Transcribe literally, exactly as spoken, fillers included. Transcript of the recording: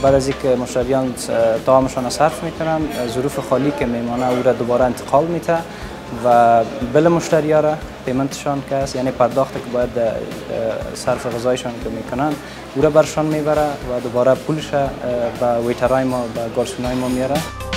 بعد از اینکه مشتریان طعامشان صرف میکنن، ظروف خالی که میمانه او را دوباره انتقال میته و بل مشتری ها را پیمنتشان که است، یعنی پرداخت که باید صرف غذایشان که میکنن او را برشان میبره و دوباره پولش به ویترای ما، به گارسونای ما میاره.